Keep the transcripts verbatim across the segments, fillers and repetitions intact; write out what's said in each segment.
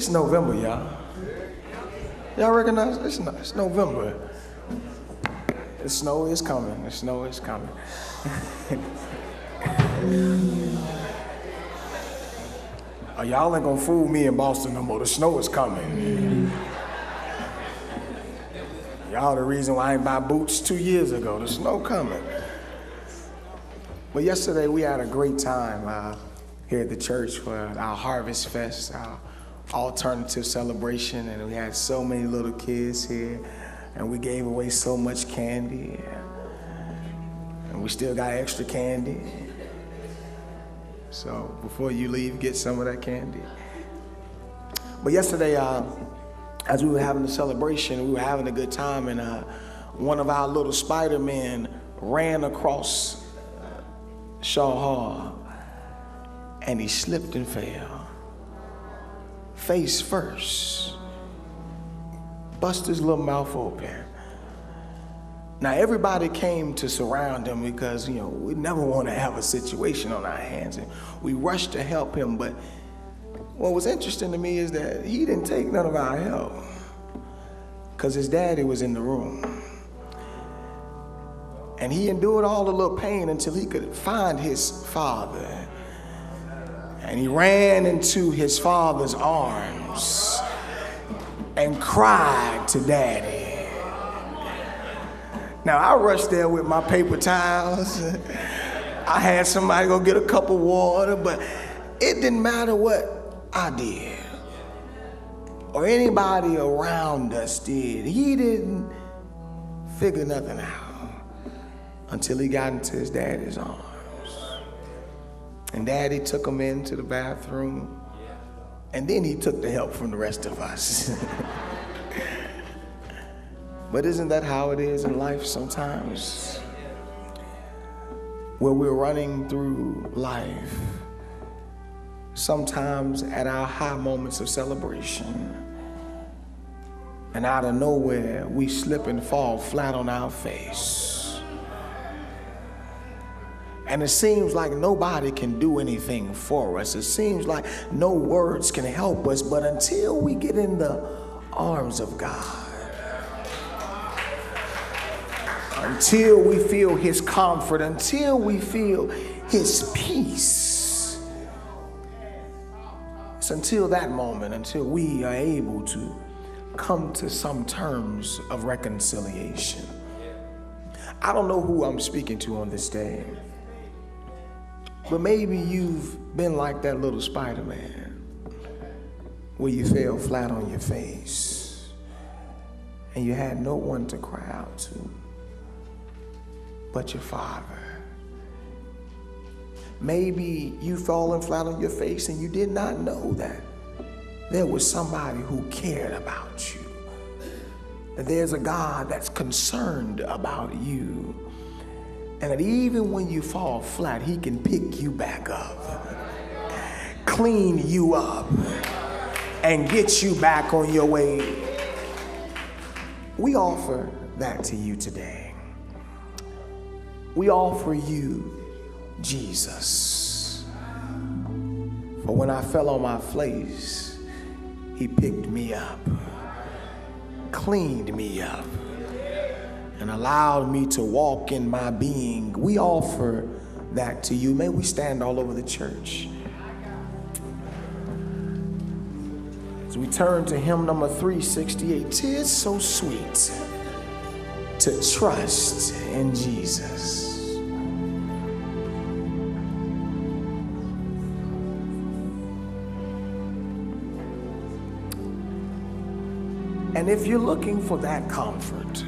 It's November, y'all. Y'all recognize it's, no, it's November. The snow is coming. The snow is coming. Oh, y'all ain't gonna fool me in Boston no more. The snow is coming. Y'all the reason why I ain't buy boots two years ago. The snow coming. But yesterday we had a great time uh, here at the church for our Harvest Fest, our alternative celebration, and we had so many little kids here, and we gave away so much candy, and we still got extra candy. So before you leave, get some of that candy. But yesterday, uh, as we were having the celebration, we were having a good time, and uh, one of our little Spider-Men ran across Shaw Hall, and he slipped and fell, face first, bust his little mouth open. Now everybody came to surround him because, you know, we never want to have a situation on our hands, and we rushed to help him. But what was interesting to me is that he didn't take none of our help because his daddy was in the room. And he endured all the little pain until he could find his father. And he ran into his father's arms and cried to daddy. Now, I rushed there with my paper towels. I had somebody go get a cup of water, but it didn't matter what I did or anybody around us did. He didn't figure nothing out until he got into his daddy's arms. And daddy took him into the bathroom, and then he took the help from the rest of us. But isn't that how it is in life sometimes? Where we're running through life, sometimes at our high moments of celebration, and out of nowhere, we slip and fall flat on our face. And it seems like nobody can do anything for us. It seems like no words can help us, but until we get in the arms of God, until we feel his comfort, until we feel his peace, it's until that moment, until we are able to come to some terms of reconciliation. I don't know who I'm speaking to on this day, but maybe you've been like that little Spider-Man where you fell flat on your face and you had no one to cry out to but your father. Maybe you've fallen flat on your face and you did not know that there was somebody who cared about you, that there's a God that's concerned about you, and that even when you fall flat, he can pick you back up, clean you up, and get you back on your way. We offer that to you today. We offer you Jesus. For when I fell on my face, he picked me up, cleaned me up, and allowed me to walk in my being. We offer that to you. May we stand all over the church as we turn to hymn number three sixty-eight. 'Tis so sweet to trust in Jesus. And if you're looking for that comfort,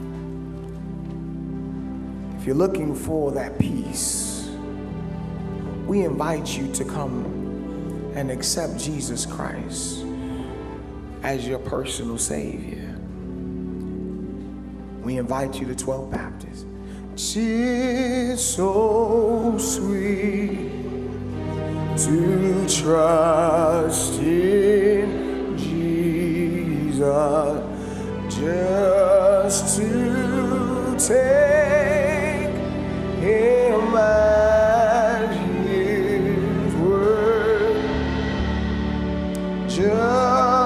if you're looking for that peace, we invite you to come and accept Jesus Christ as your personal Savior. We invite you to Twelfth Baptist. It's so sweet to trust in Jesus, just to take him at his word, just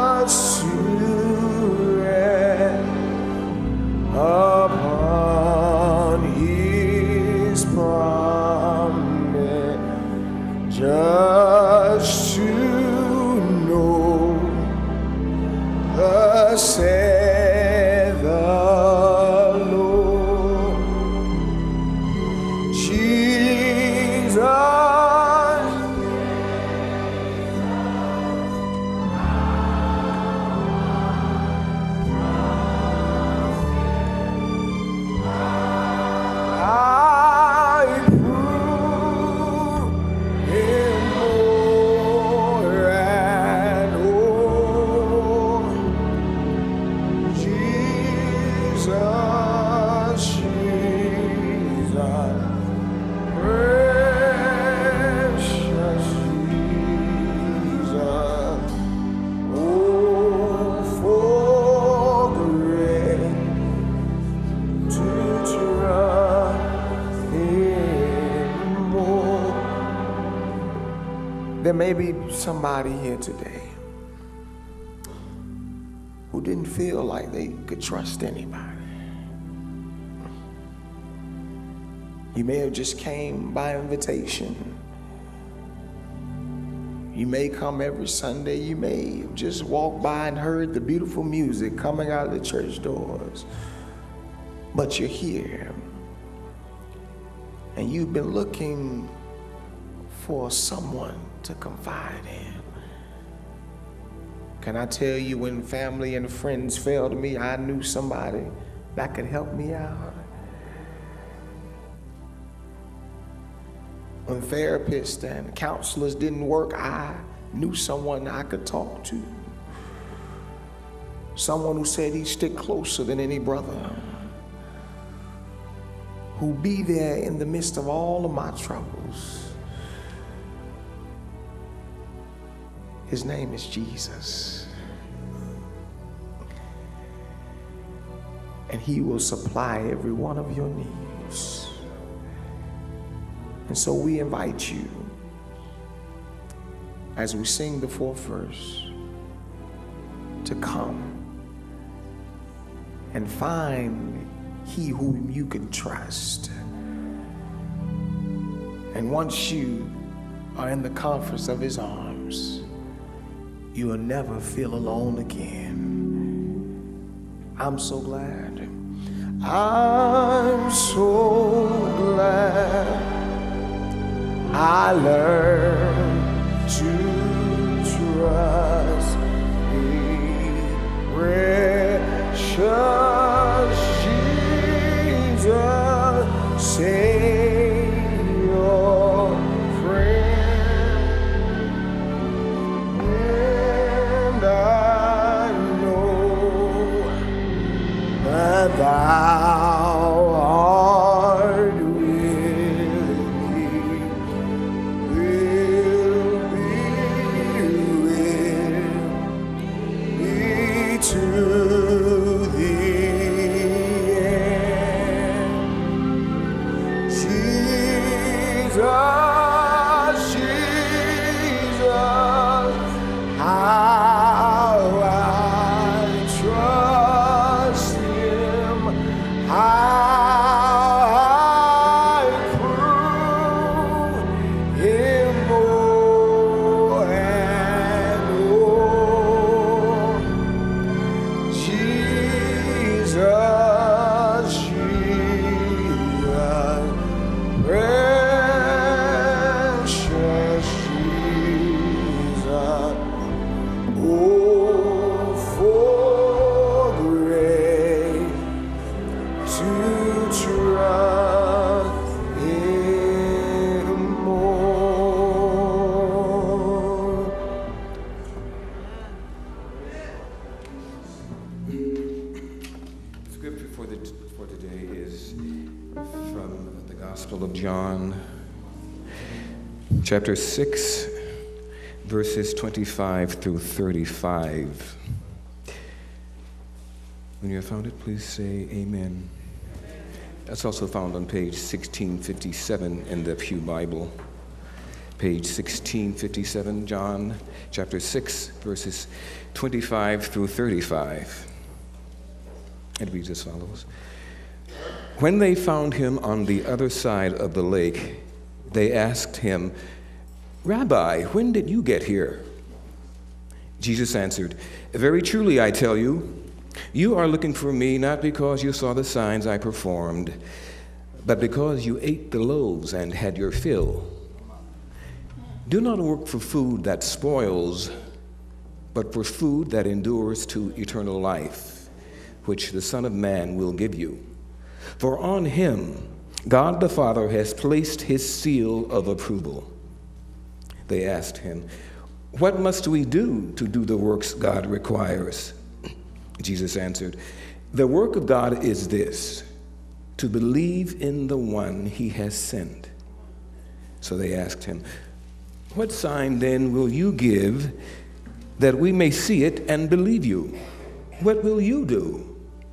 Thus saith the Lord. Jesus, there may be somebody here today who didn't feel like they could trust anybody. You may have just came by invitation. You may come every Sunday. You may have just walked by and heard the beautiful music coming out of the church doors. But you're here, and you've been looking for someone to confide in. Can I tell you, when family and friends failed me, I knew somebody that could help me out. When therapists and counselors didn't work, I knew someone I could talk to. Someone who said he'd stick closer than any brother, who'd be there in the midst of all of my troubles. His name is Jesus. And he will supply every one of your needs. And so we invite you, as we sing the fourth verse, to come and find he whom you can trust. And once you are in the comforts of his arms, you will never feel alone again. I'm so glad. I'm so glad I learned to trust the precious Jesus, Savior, friend, and I know that thou art with me, will be with me to the end. Jesus, Jesus, how I trust him, how I prove him more and more. Jesus, Jesus, precious Jesus, oh, for grace to trust him more. Scripture for, the, for today is from the Gospel of John, chapter six, verses twenty-five through thirty-five. When you have found it, please say amen. That's also found on page sixteen fifty-seven in the Pew Bible. Page sixteen fifty-seven, John chapter six, verses twenty-five through thirty-five. It reads as follows. When they found him on the other side of the lake, they asked him, "Rabbi, when did you get here?" Jesus answered, "Very truly I tell you, you are looking for me not because you saw the signs I performed, but because you ate the loaves and had your fill. Do not work for food that spoils, but for food that endures to eternal life, which the Son of Man will give you. For on him God the Father has placed his seal of approval." They asked him, "What must we do to do the works God requires?" Jesus answered, "The work of God is this, to believe in the one he has sent." So they asked him, "What sign then will you give that we may see it and believe you? What will you do?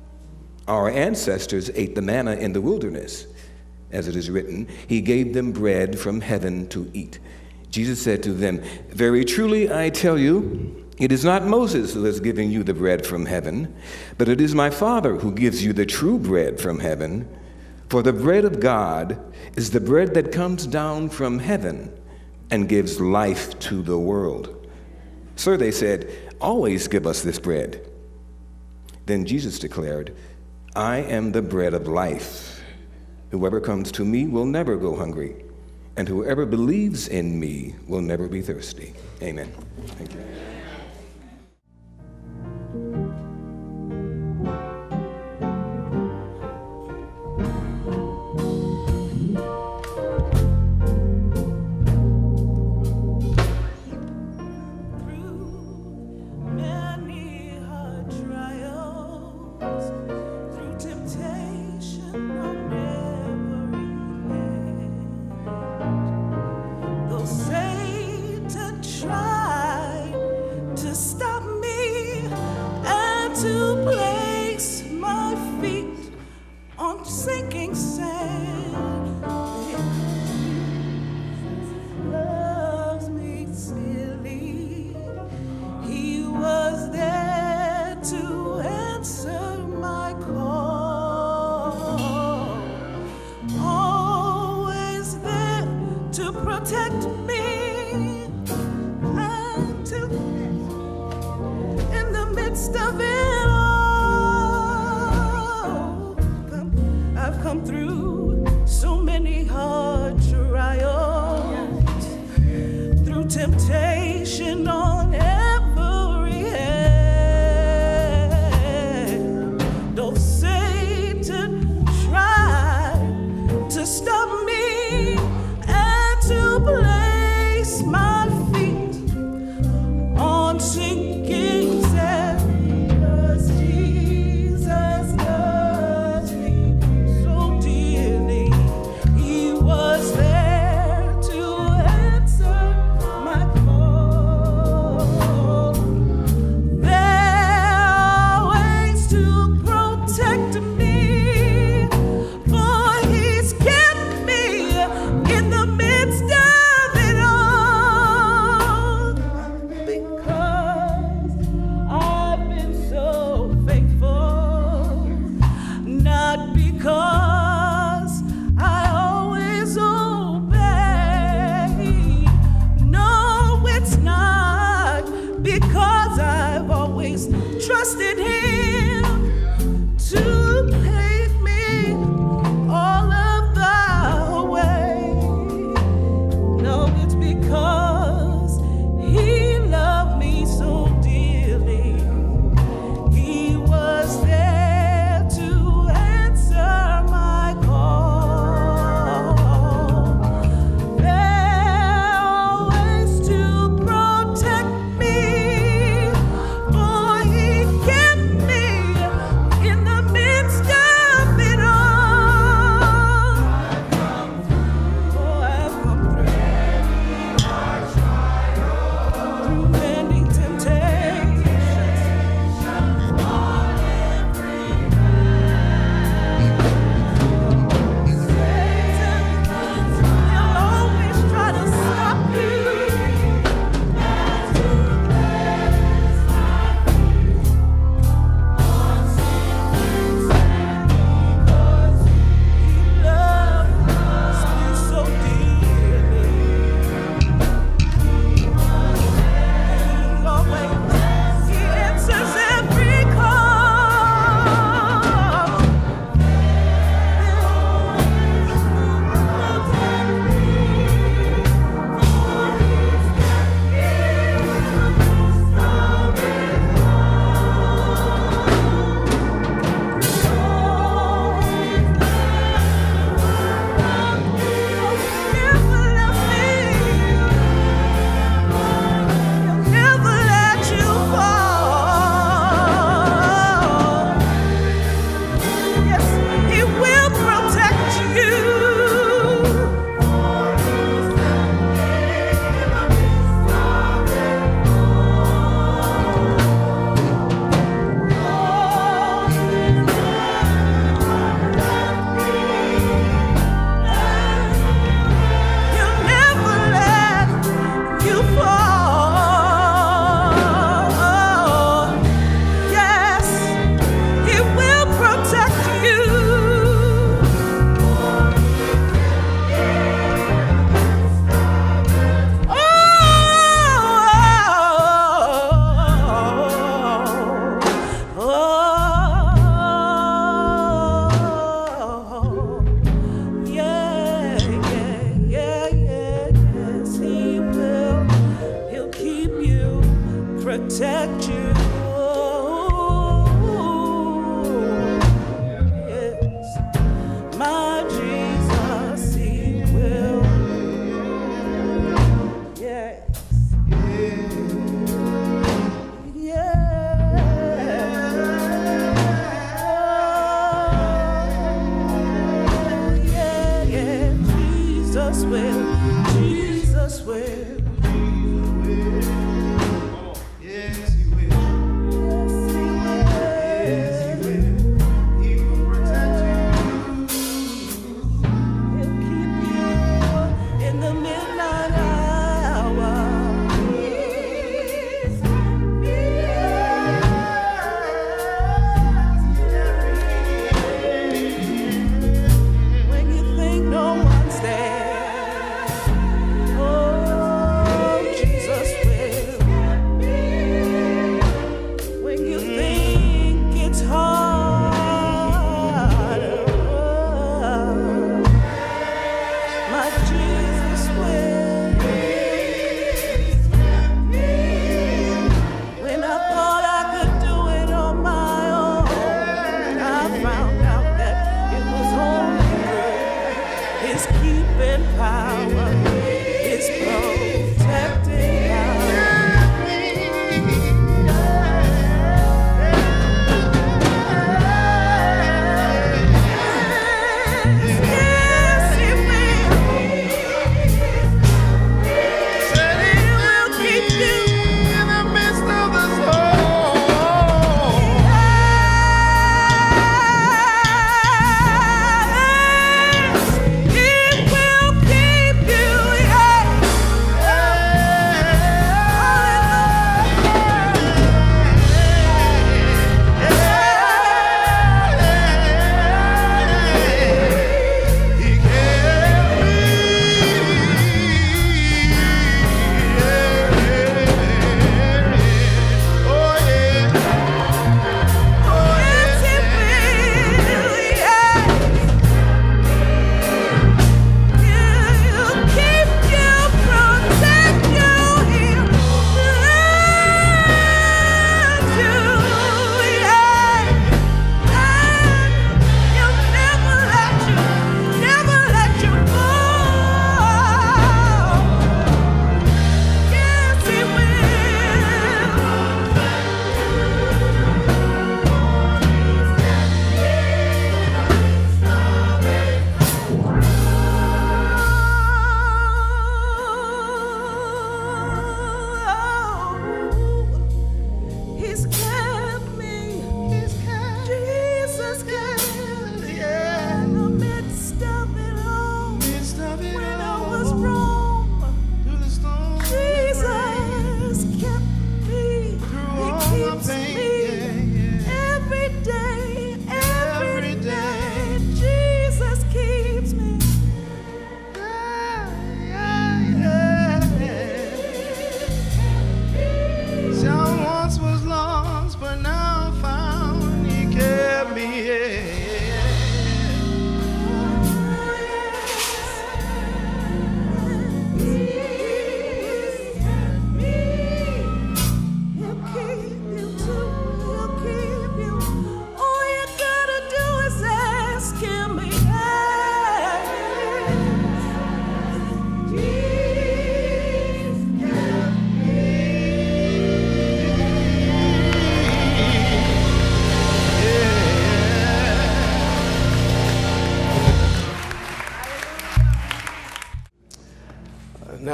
Our ancestors ate the manna in the wilderness. As it is written, he gave them bread from heaven to eat." Jesus said to them, "Very truly I tell you, it is not Moses who has given you the bread from heaven, but it is my Father who gives you the true bread from heaven. For the bread of God is the bread that comes down from heaven and gives life to the world." "Sir," they said, "always give us this bread." Then Jesus declared, "I am the bread of life. Whoever comes to me will never go hungry, and whoever believes in me will never be thirsty." Amen. Thank you. Protect me, for he kept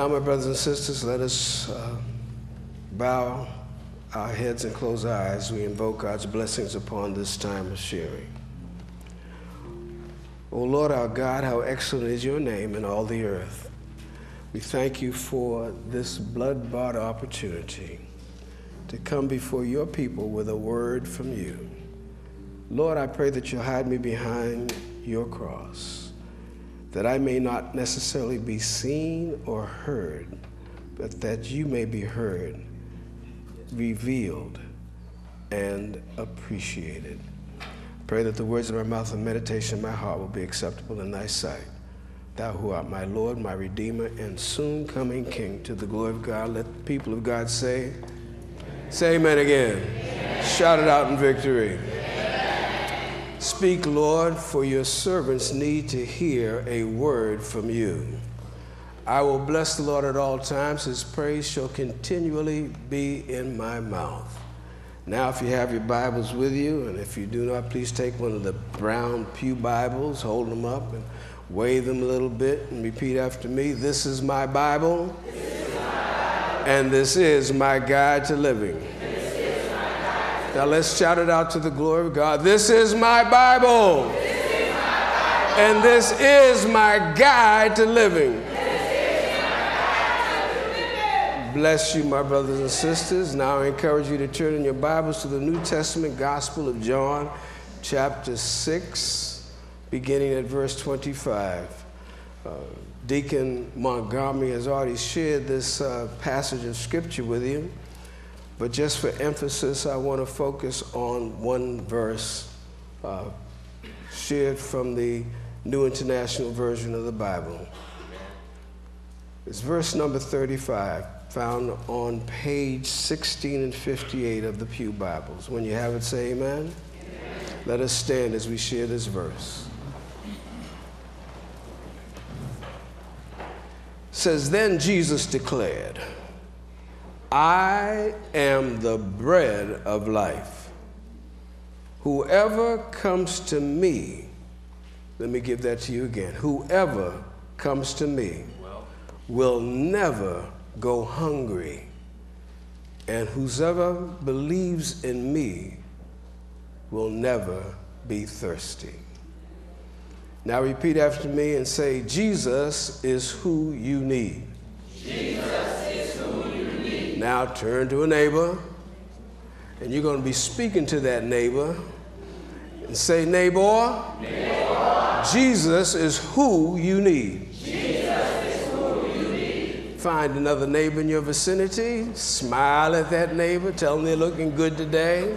Now, my brothers and sisters, let us uh, bow our heads and close our eyes. We invoke God's blessings upon this time of sharing. O Lord our God, how excellent is your name in all the earth. We thank you for this blood-bought opportunity to come before your people with a word from you. Lord, I pray that you'll hide me behind your cross, that I may not necessarily be seen or heard, but that you may be heard, revealed, and appreciated. Pray that the words of my mouth and meditation of my heart will be acceptable in thy sight. Thou who art my Lord, my Redeemer, and soon coming King, to the glory of God. Let the people of God say, say amen again. Amen. Shout it out in victory. Amen. Speak, Lord, for your servants need to hear a word from you. I will bless the Lord at all times. His praise shall continually be in my mouth. Now, if you have your Bibles with you, and if you do not, please take one of the brown pew Bibles, hold them up, and wave them a little bit, and repeat after me. This is my Bible, this is my Bible. And this is my guide to living. This is my guide to now let's shout it out to the glory of God. This is my Bible, this is my Bible. And this is my guide to living. Bless you, my brothers and sisters. Now I encourage you to turn in your Bibles to the New Testament Gospel of John, chapter six, beginning at verse twenty-five. Uh, Deacon Montgomery has already shared this uh, passage of Scripture with you, but just for emphasis, I want to focus on one verse uh, shared from the New International Version of the Bible. It's verse number thirty-five. Found on page sixteen and fifty-eight of the Pew Bibles. When you have it, say amen. Amen. Let us stand as we share this verse. It says, then Jesus declared, I am the bread of life. Whoever comes to me, let me give that to you again. Whoever comes to me will never go hungry, and whosoever believes in me will never be thirsty. Now repeat after me and say, Jesus is who you need. Jesus is who you need. Now turn to a neighbor, and you're going to be speaking to that neighbor and say, neighbor, neighbor. Jesus is who you need. Find another neighbor in your vicinity, smile at that neighbor, tell them they're looking good today.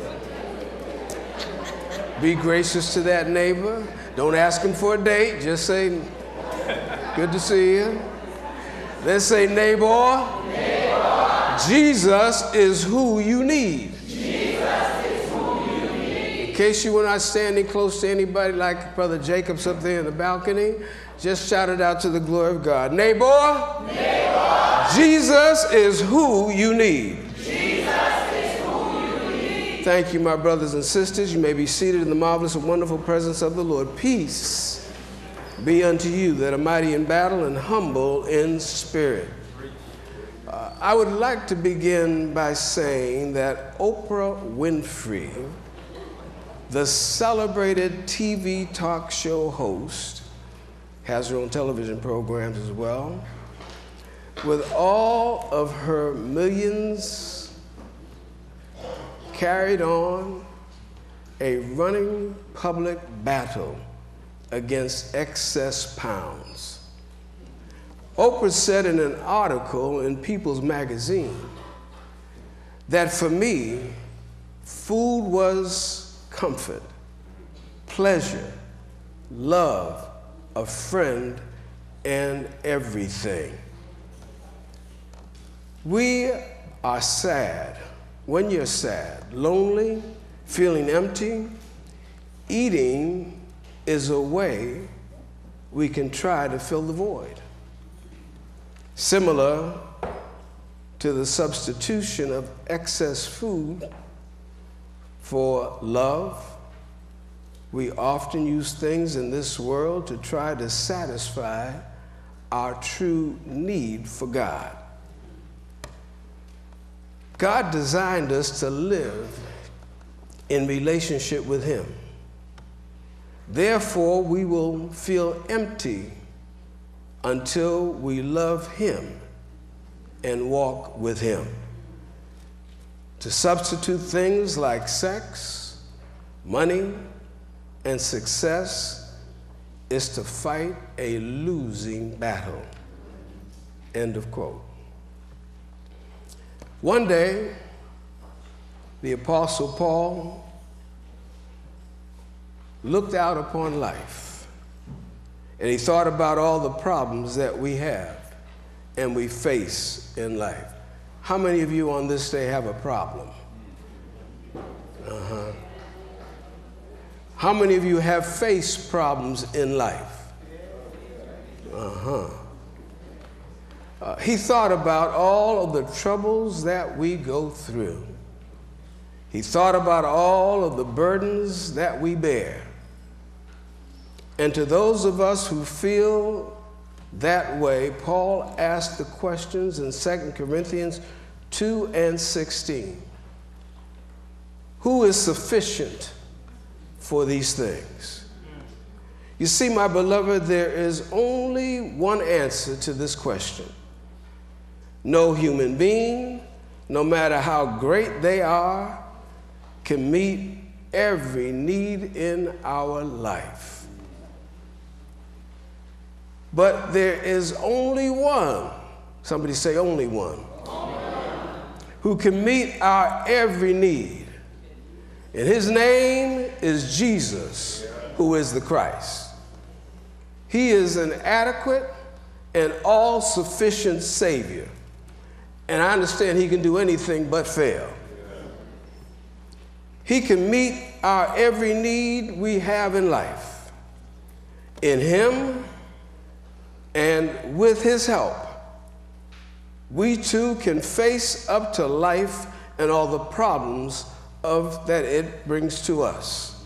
Be gracious to that neighbor. Don't ask them for a date, just say, good to see you. Then say, neighbor, neighbor. Jesus is who you need. Jesus is who you need. In case you were not standing close to anybody like Brother Jacob's up there in the balcony, just shout it out to the glory of God. Neighbor, neighbor. Jesus is who you need. Jesus is who you need. Thank you, my brothers and sisters. You may be seated in the marvelous and wonderful presence of the Lord. Peace be unto you that are mighty in battle and humble in spirit. Uh, I would like to begin by saying that Oprah Winfrey, the celebrated T V talk show host, has her own television programs as well. With all of her millions, carried on a running public battle against excess pounds. Oprah said in an article in People's Magazine that for me, food was comfort, pleasure, love, a friend, and everything. We are sad. When you're sad, lonely, feeling empty, eating is a way we can try to fill the void. Similar to the substitution of excess food for love, we often use things in this world to try to satisfy our true need for God. God designed us to live in relationship with Him. Therefore, we will feel empty until we love Him and walk with Him. To substitute things like sex, money, and success is to fight a losing battle. End of quote. One day, the Apostle Paul looked out upon life, and he thought about all the problems that we have and we face in life. How many of you on this day have a problem? Uh-huh. How many of you have faced problems in life? Uh-huh. Uh, he thought about all of the troubles that we go through. He thought about all of the burdens that we bear. And to those of us who feel that way, Paul asked the questions in Second Corinthians two and sixteen. Who is sufficient for these things? You see, my beloved, there is only one answer to this question. No human being, no matter how great they are, can meet every need in our life. But there is only one, somebody say only one, who can meet our every need. And His name is Jesus, who is the Christ. He is an adequate and all-sufficient Savior. And I understand He can do anything but fail. He can meet our every need we have in life. In Him and with His help, we too can face up to life and all the problems of that it brings to us.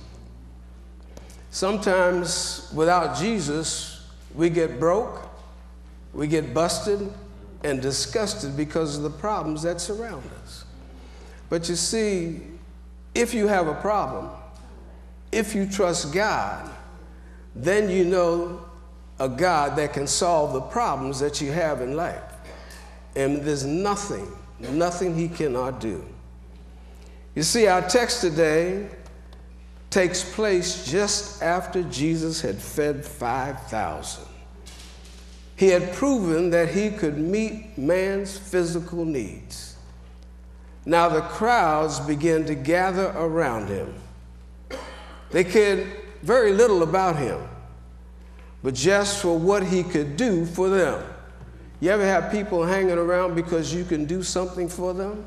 Sometimes without Jesus, we get broke, we get busted, and disgusted because of the problems that surround us. But you see, if you have a problem, if you trust God, then you know a God that can solve the problems that you have in life. And there's nothing, nothing He cannot do. You see, our text today takes place just after Jesus had fed five thousand. He had proven that He could meet man's physical needs. Now the crowds began to gather around Him. They cared very little about Him, but just for what He could do for them. You ever have people hanging around because you can do something for them?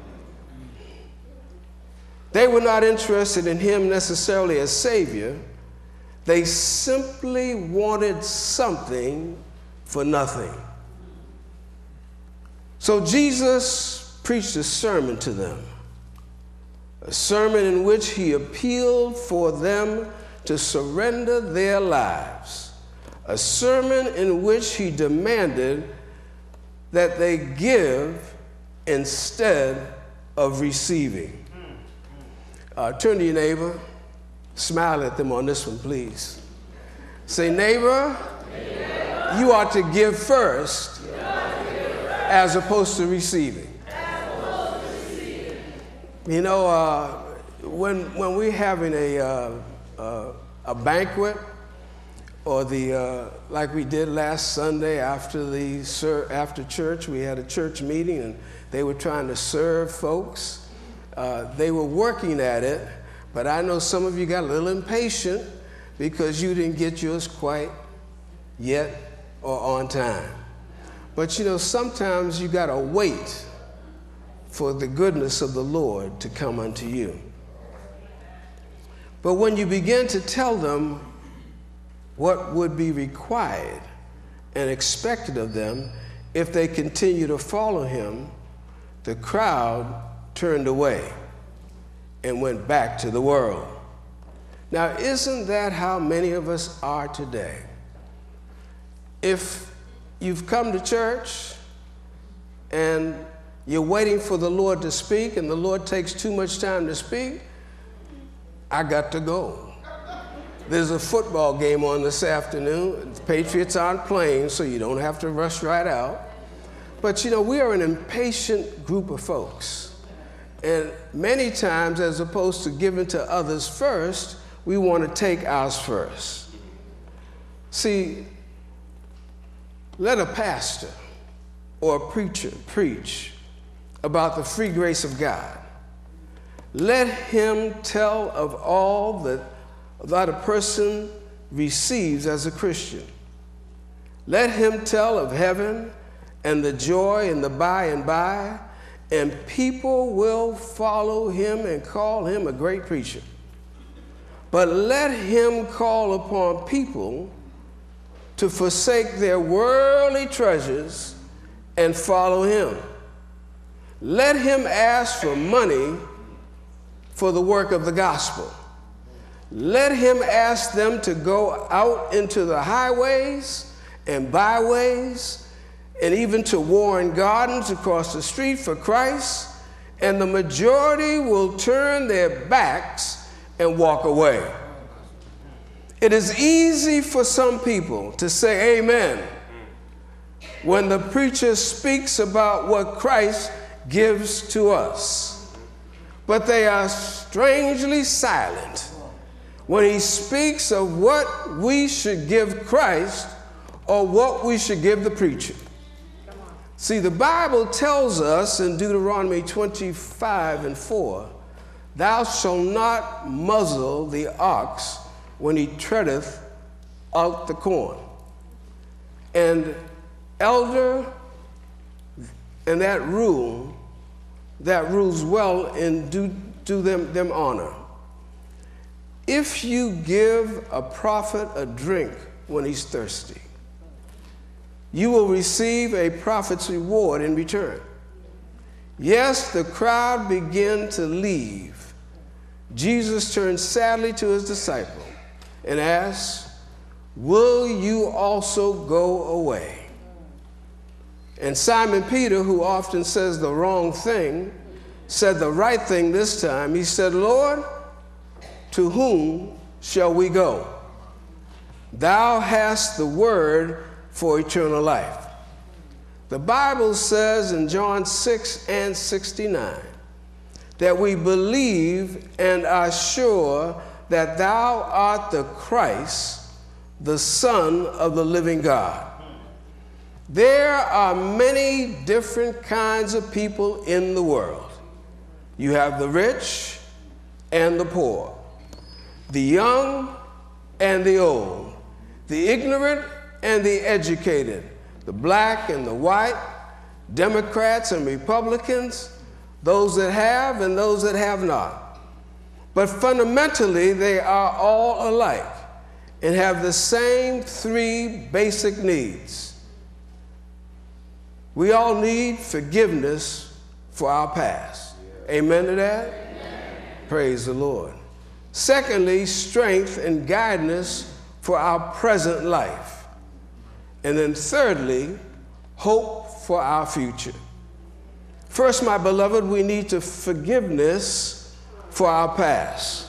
They were not interested in Him necessarily as Savior. They simply wanted something for nothing. So Jesus preached a sermon to them, a sermon in which He appealed for them to surrender their lives, a sermon in which He demanded that they give instead of receiving. Uh, turn to your neighbor, smile at them on this one, please. Say, neighbor, neighbor. You ought to give first, to give first. As opposed to receiving. Opposed to receiving. You know, uh, when, when we're having a, uh, uh, a banquet, or the, uh, like we did last Sunday after, the ser- after church, we had a church meeting and they were trying to serve folks. Uh, they were working at it, but I know some of you got a little impatient because you didn't get yours quite yet or on time. But you know, sometimes you got to wait for the goodness of the Lord to come unto you. But when you begin to tell them what would be required and expected of them if they continue to follow Him, the crowd turned away and went back to the world. Now, isn't that how many of us are today? If you've come to church and you're waiting for the Lord to speak, and the Lord takes too much time to speak, I got to go. There's a football game on this afternoon. The Patriots aren't playing, so you don't have to rush right out. But you know, we are an impatient group of folks. And many times, as opposed to giving to others first, we want to take ours first. See, let a pastor or a preacher preach about the free grace of God. Let him tell of all that, that a person receives as a Christian. Let him tell of heaven and the joy and the by and by, and people will follow him and call him a great preacher. But let him call upon people to forsake their worldly treasures and follow him. Let him ask for money for the work of the gospel. Let him ask them to go out into the highways and byways and even to Warren Gardens across the street for Christ, and the majority will turn their backs and walk away. It is easy for some people to say amen when the preacher speaks about what Christ gives to us. But they are strangely silent when he speaks of what we should give Christ or what we should give the preacher. See, the Bible tells us in Deuteronomy twenty-five and four, thou shalt not muzzle the ox when he treadeth out the corn. And elder, and that rule, that rules well and do, do them, them honor. If you give a prophet a drink when he's thirsty, you will receive a prophet's reward in return. Yes, the crowd began to leave. Jesus turned sadly to his disciple and asked, will you also go away? And Simon Peter, who often says the wrong thing, said the right thing this time. He said, Lord, to whom shall we go? Thou hast the word for eternal life. The Bible says in John six and sixty-nine that we believe and are sure that thou art the Christ, the Son of the living God. There are many different kinds of people in the world. You have the rich and the poor, the young and the old, the ignorant and the educated, the black and the white, Democrats and Republicans, those that have and those that have not. But fundamentally, they are all alike and have the same three basic needs. We all need forgiveness for our past. Amen to that? Amen. Praise the Lord. Secondly, strength and guidance for our present life. And then thirdly, hope for our future. First, my beloved, we need to forgiveness for our past.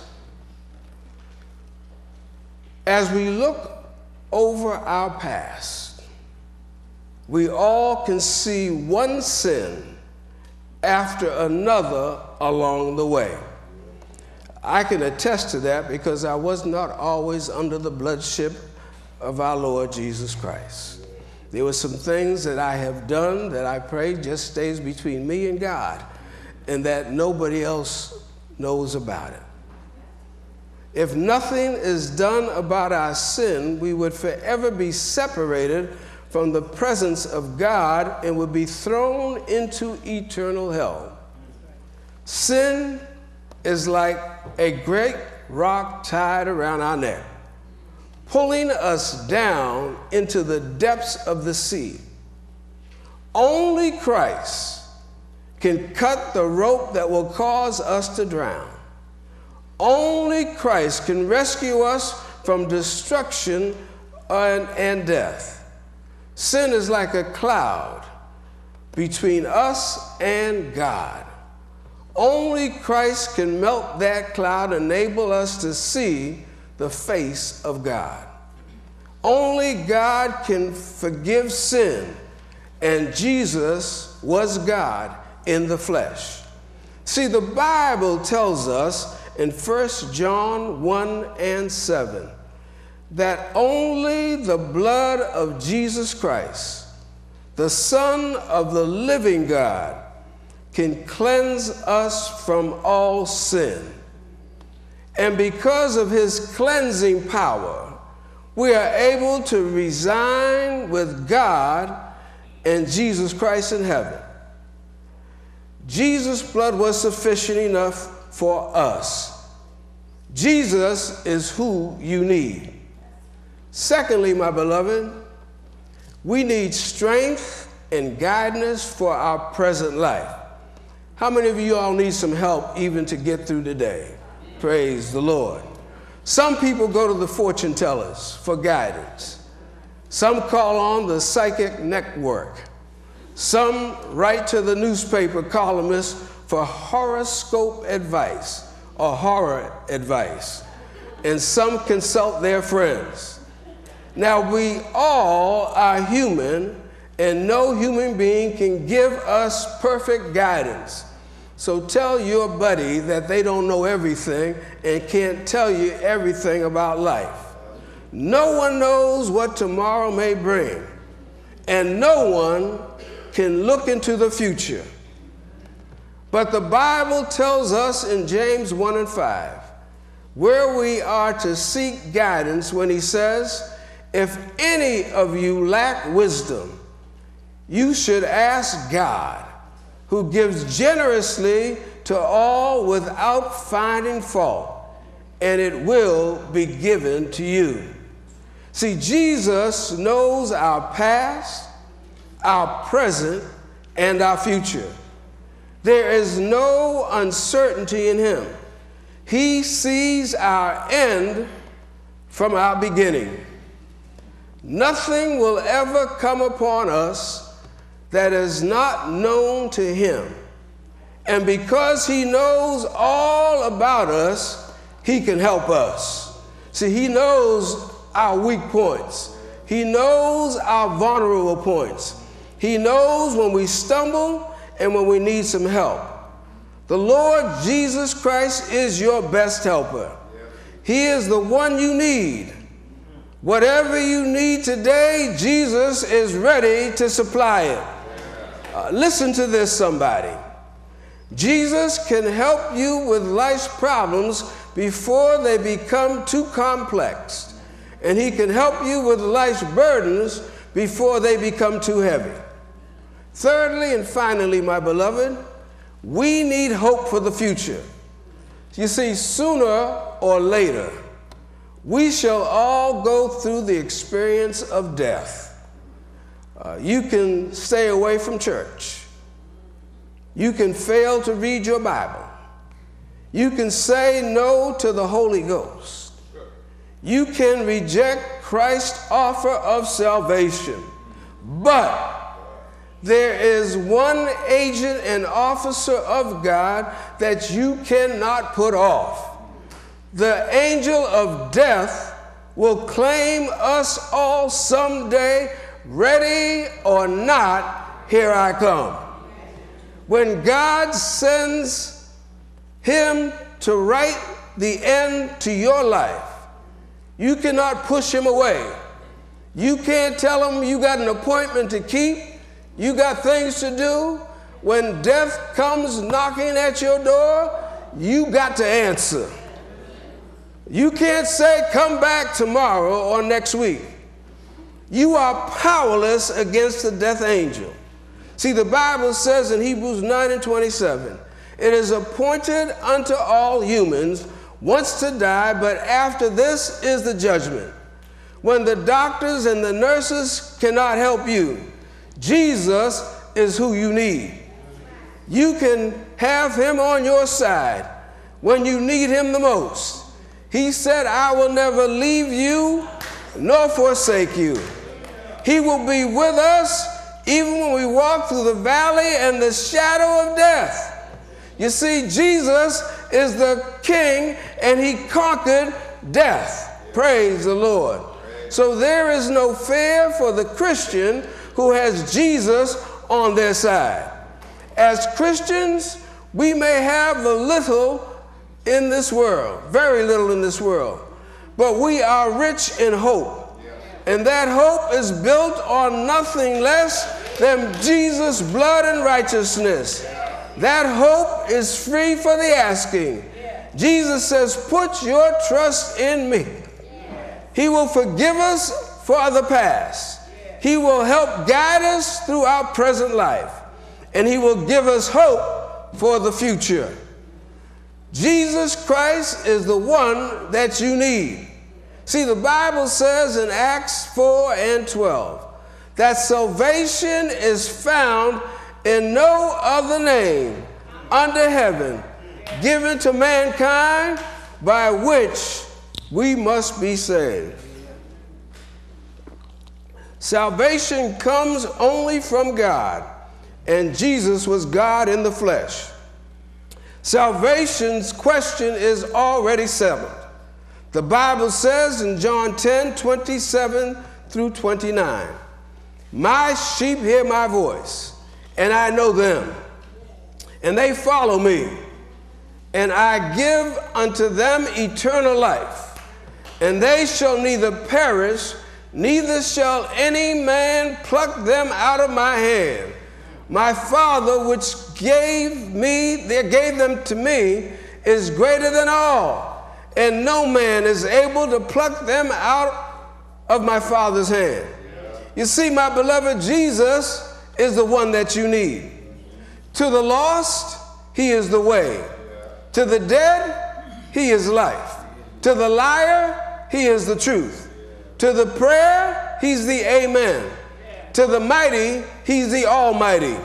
As we look over our past, we all can see one sin after another along the way. I can attest to that because I was not always under the bloodship of our Lord Jesus Christ. There were some things that I have done that I pray just stays between me and God, and that nobody else knows about it. If nothing is done about our sin, we would forever be separated from the presence of God and would be thrown into eternal hell. Sin is like a great rock tied around our neck, pulling us down into the depths of the sea. Only Christ can cut the rope that will cause us to drown. Only Christ can rescue us from destruction and, and death. Sin is like a cloud between us and God. Only Christ can melt that cloud, enable us to see the face of God. Only God can forgive sin, and Jesus was God in the flesh. See, the Bible tells us in First John one and seven that only the blood of Jesus Christ, the Son of the living God, can cleanse us from all sin. And because of his cleansing power, we are able to reside with God and Jesus Christ in heaven. Jesus' blood was sufficient enough for us. Jesus is who you need. Secondly, my beloved, we need strength and guidance for our present life. How many of you all need some help even to get through the day? Praise the Lord. Some people go to the fortune tellers for guidance. Some call on the psychic network. Some write to the newspaper columnists for horoscope advice or horror advice. And some consult their friends. Now, we all are human, and no human being can give us perfect guidance. So tell your buddy that they don't know everything and can't tell you everything about life. No one knows what tomorrow may bring, and no one can look into the future. But the Bible tells us in James one and five, where we are to seek guidance when he says, if any of you lack wisdom, you should ask God, who gives generously to all without finding fault, and it will be given to you. See, Jesus knows our past, our present, and our future. There is no uncertainty in him. He sees our end from our beginning. Nothing will ever come upon us that is not known to him. And because he knows all about us, he can help us. See, he knows our weak points. He knows our vulnerable points. He knows when we stumble and when we need some help. The Lord Jesus Christ is your best helper. He is the one you need. Whatever you need today, Jesus is ready to supply it. Uh, listen to this, somebody. Jesus can help you with life's problems before they become too complex. And he can help you with life's burdens before they become too heavy. Thirdly and finally, my beloved, we need hope for the future. You see, sooner or later, we shall all go through the experience of death. Uh, you can stay away from church. You can fail to read your Bible. You can say no to the Holy Ghost. You can reject Christ's offer of salvation. But there is one agent and officer of God that you cannot put off. The angel of death will claim us all someday, ready or not, here I come. When God sends him to write the end to your life, you cannot push him away. You can't tell him you got an appointment to keep. You got things to do. When death comes knocking at your door, you got to answer. You can't say, come back tomorrow or next week. You are powerless against the death angel. See, the Bible says in Hebrews nine and twenty-seven, it is appointed unto all humans once to die, but after this is the judgment. When the doctors and the nurses cannot help you, Jesus is who you need. You can have him on your side when you need him the most. He said, I will never leave you nor forsake you. He will be with us even when we walk through the valley and the shadow of death. You see, Jesus is the King, and he conquered death. Praise the Lord. So there is no fear for the Christian who has Jesus on their side. As Christians, we may have a little in this world, very little in this world, but we are rich in hope. And that hope is built on nothing less than Jesus' blood and righteousness. That hope is free for the asking. Jesus says, put your trust in me. He will forgive us for the past. He will help guide us through our present life. And he will give us hope for the future. Jesus Christ is the one that you need. See, the Bible says in Acts four and twelve that salvation is found in no other name under heaven given to mankind by which we must be saved. Salvation comes only from God, and Jesus was God in the flesh. Salvation's question is already settled. The Bible says in John ten, twenty-seven through twenty-nine, my sheep hear my voice, and I know them, and they follow me, and I give unto them eternal life, and they shall neither perish, neither shall any man pluck them out of my hand. My Father, which gave me, they gave them to me, is greater than all, and no man is able to pluck them out of my Father's hand. You see, my beloved, Jesus is the one that you need. To the lost, he is the way. To the dead, he is life. To the liar, he is the truth. To the prayer, he's the amen. To the mighty, he's the almighty.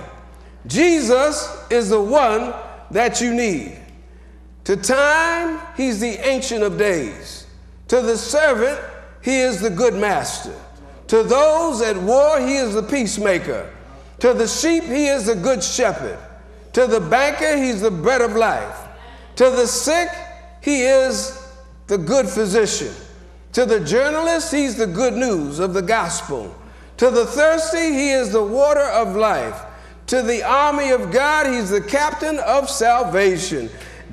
Jesus is the one that you need. To time, he's the ancient of days. To the servant, he is the good master. To those at war, he is the peacemaker. To the sheep, he is the good shepherd. To the banker, he's the bread of life. To the sick, he is the good physician. To the journalist, he's the good news of the gospel. To the thirsty, he is the water of life. To the army of God, he's the captain of salvation.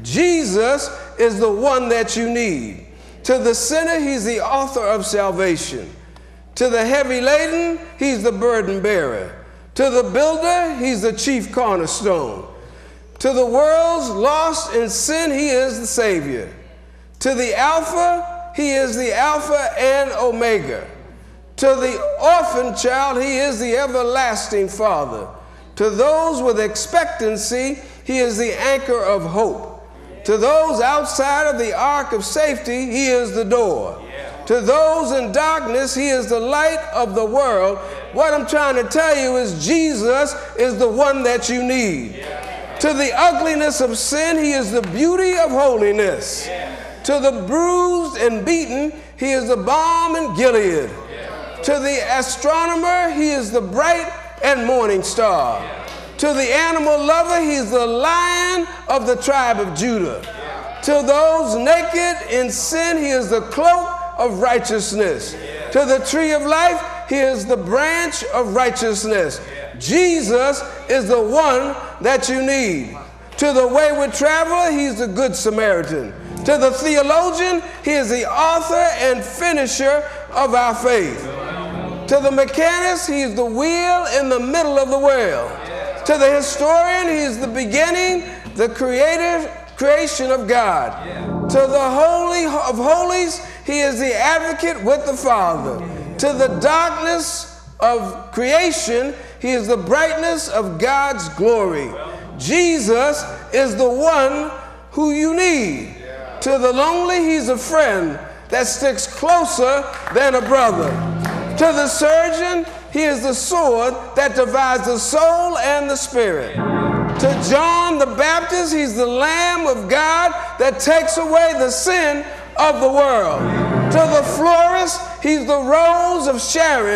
Jesus is the one that you need. To the sinner, he's the author of salvation. To the heavy laden, he's the burden bearer. To the builder, he's the chief cornerstone. To the world's lost in sin, he is the Savior. To the Alpha, he is the Alpha and Omega. To the orphan child, he is the everlasting Father. To those with expectancy, he is the anchor of hope. To those outside of the ark of safety, he is the door. To those in darkness, he is the light of the world. What I'm trying to tell you is Jesus is the one that you need. To the ugliness of sin, he is the beauty of holiness. To the bruised and beaten, he is the balm in Gilead. To the astronomer, he is the bright and morning star. To the animal lover, he is the lion of the tribe of Judah. To those naked in sin, he is the cloak of righteousness. To the tree of life, he is the branch of righteousness. Jesus is the one that you need. To the wayward traveler, he's the good Samaritan. To the theologian, he is the author and finisher of our faith. To the mechanist, he's the wheel in the middle of the wheel. To the historian, he's the beginning, the creative creation of God. To the Holy of Holies, he is the advocate with the Father. To the darkness of creation, he is the brightness of God's glory. Jesus is the one who you need. To the lonely, he's a friend that sticks closer than a brother. To the surgeon, he is the sword that divides the soul and the spirit. To John the Baptist, he's the Lamb of God that takes away the sin of the world. To the florist, he's the rose of Sharon.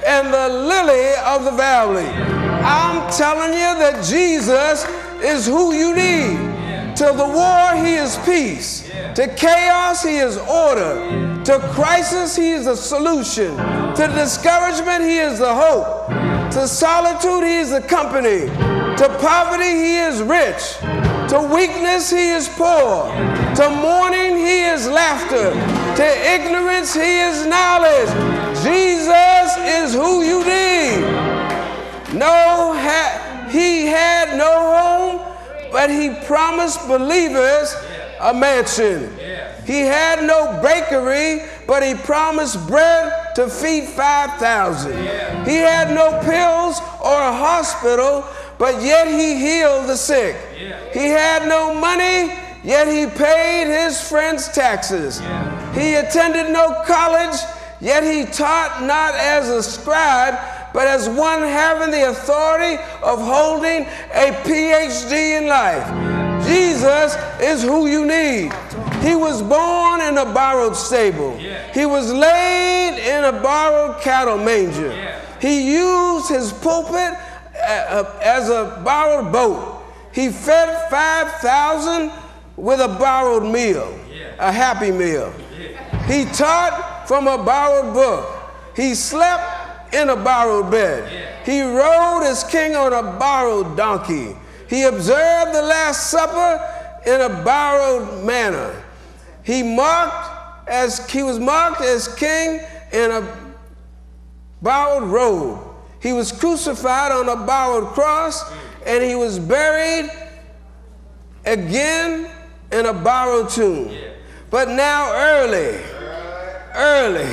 and the lily of the valley. I'm telling you that Jesus is who you need. To the war, he is peace. To chaos, he is order. To crisis, he is the solution. To discouragement, he is the hope. To solitude, he is the company. To poverty, he is rich. To weakness, he is poor. To mourning, he is laughter. To ignorance, he is knowledge. Jesus is who you need. No, ha- he had no home, but he promised believers a mansion. He had no bakery, but he promised bread to feed five thousand. He had no pills or a hospital, but yet he healed the sick. He had no money, yet he paid his friends' taxes. He attended no college, yet he taught not as a scribe, but as one having the authority of holding a P H D in life. Jesus is who you need. He was born in a borrowed stable. He was laid in a borrowed cattle manger. He used his pulpit as a borrowed boat. He fed five thousand with a borrowed meal, a happy meal. He taught from a borrowed book. He slept in a borrowed bed. He rode as king on a borrowed donkey. He observed the Last Supper in a borrowed manner. He marked as he was marked as king in a borrowed robe. He was crucified on a borrowed cross, and he was buried again in a borrowed tomb. But now early, early,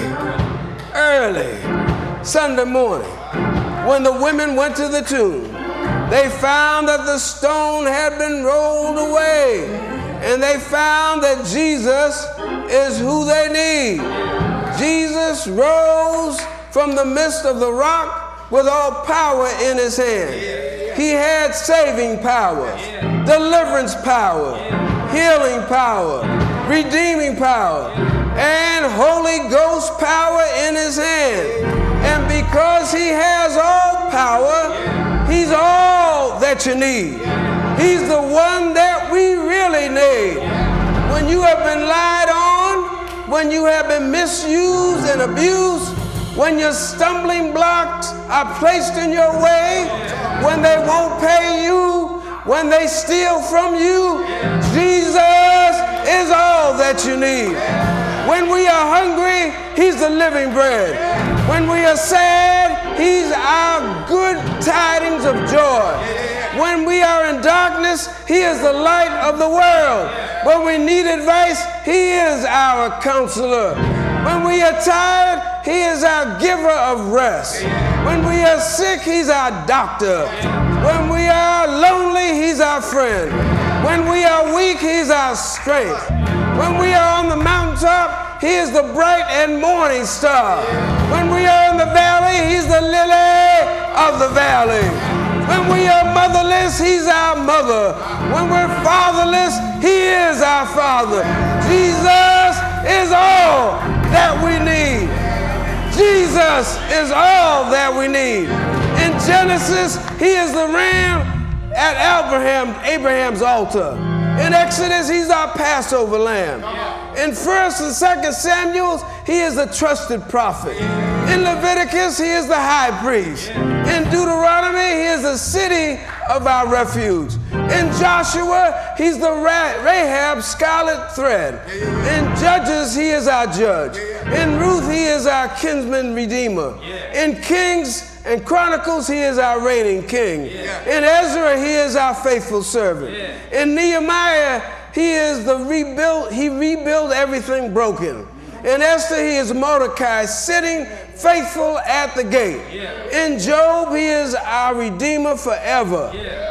early, Sunday morning, when the women went to the tomb, they found that the stone had been rolled away, and they found that Jesus is who they need. Jesus rose from the midst of the rock with all power in his hand. He had saving power, deliverance power, healing power, redeeming power, and Holy Ghost power in his hand. And because he has all power, he's all that you need. He's the one that we really need. When you have been lied on, when you have been misused and abused, when your stumbling blocks are placed in your way, when they won't pay you, when they steal from you, Jesus is all that you need. When we are hungry, he's the living bread. When we are sad, he's our good tidings of joy. When we are in darkness, he is the light of the world. When we need advice, he is our counselor. When we are tired, he is our giver of rest. When we are sick, he's our doctor. When we are lonely, he's our friend. When we are weak, he's our strength. When we are on the mountaintop, he is the bright and morning star. When we are in the valley, he's the lily of the valley. When we are motherless, he's our mother. When we're fatherless, he is our father. Jesus is all that we need. Jesus is all that we need. In Genesis, he is the ram at Abraham, Abraham's altar. In Exodus, he's our Passover lamb. In First and Second Samuel, he is the trusted prophet. In Leviticus, he is the high priest. In Deuteronomy, he is the city of our refuge. In Joshua, he's the Rahab scarlet thread. In Judges, he is our judge. In Ruth, he is our kinsman redeemer. In Kings and Chronicles, he is our reigning king. In Ezra, he is our faithful servant. In Nehemiah, he is the rebuilt, he rebuilt everything broken. In Esther, he is Mordecai, sitting faithful at the gate. In Job, he is our Redeemer forever.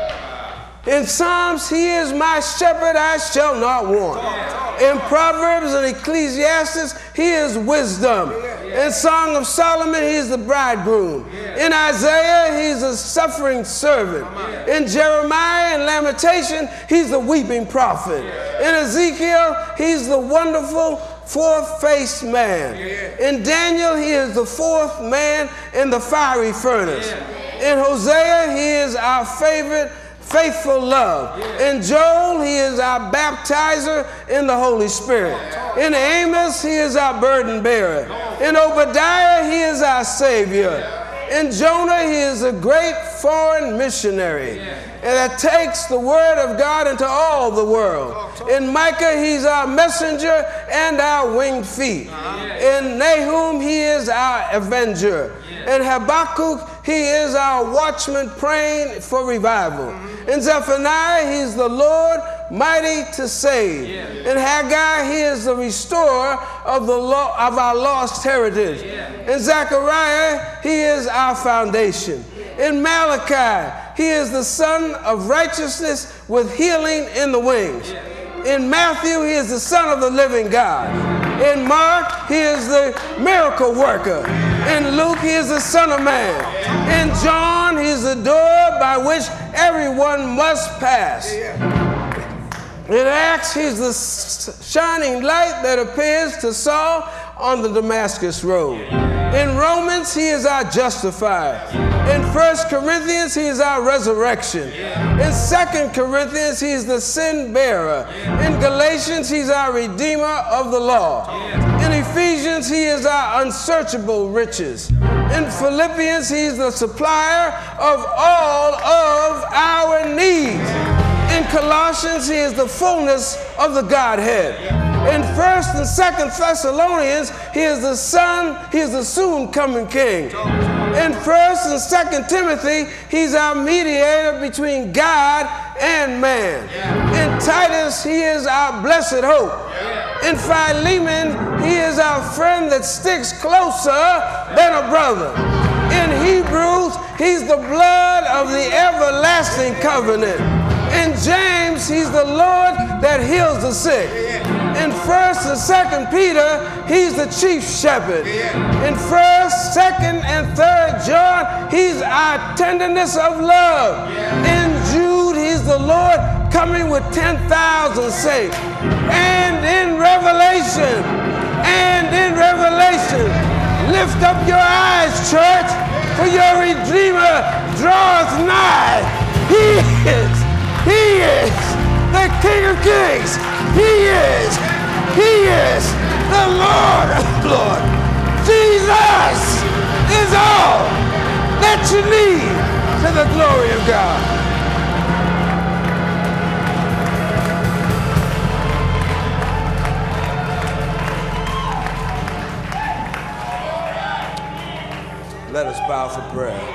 In Psalms, he is my shepherd, I shall not want. In Proverbs and Ecclesiastes, he is wisdom. In Song of Solomon, he is the bridegroom. In Isaiah, he's a suffering servant. In Jeremiah and Lamentation, he's the weeping prophet. In Ezekiel, he's the wonderful fourth-faced man. In Daniel, he is the fourth man in the fiery furnace. In Hosea, he is our favorite, faithful love. In Joel, he is our baptizer in the Holy Spirit. In Amos, he is our burden bearer. In Obadiah, he is our Savior. In Jonah, he is a great foreign missionary, and that takes the word of God into all the world. In Micah, he's our messenger and our winged feet. In Nahum, he is our avenger. In Habakkuk, he is our watchman praying for revival. In Zephaniah, he's the Lord mighty to save. In Haggai, he is the restorer of the law, of our lost heritage. In Zechariah, he is our foundation. In Malachi, he is the Son of righteousness with healing in the wings. In Matthew, he is the Son of the living God. In Mark, he is the miracle worker. In Luke, he is the Son of Man. In John, he is the door by which everyone must pass. In Acts, he's the shining light that appears to Saul on the Damascus road. In Romans, he is our justifier. In First Corinthians, he is our resurrection. In Second Corinthians, he is the sin bearer. In Galatians, he's our redeemer of the law. In Ephesians, he is our unsearchable riches. In Philippians, he's the supplier of all of our needs. In Colossians, he is the fullness of the Godhead. In First and Second Thessalonians, he is the Son, he is the soon-coming King. In First and Second Timothy, he's our mediator between God and man. In Titus, he is our blessed hope. In Philemon, he is our friend that sticks closer than a brother. In Hebrews, he's the blood of the everlasting covenant. In James, he's the Lord that heals the sick. In First and Second Peter, he's the chief shepherd. In First, Second, and Third John, he's our tenderness of love. In Jude, he's the Lord coming with ten thousand saints. And in Revelation, and in Revelation, lift up your eyes, church, for your Redeemer draweth nigh. He is. He is the King of Kings. He is. He is the Lord of Lords. Jesus is all that you need to the glory of God. Let us bow for prayer.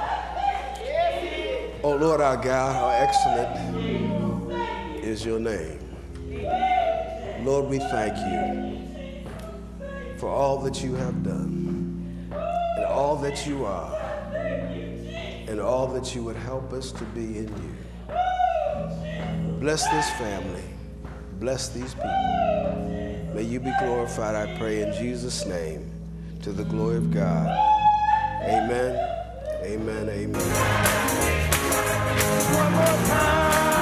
Oh Lord our God, how excellent is your name. Lord, we thank you for all that you have done and all that you are and all that you would help us to be in you. Bless this family. Bless these people. May you be glorified, I pray, in Jesus' name, to the glory of God. Amen, amen, amen. One more time.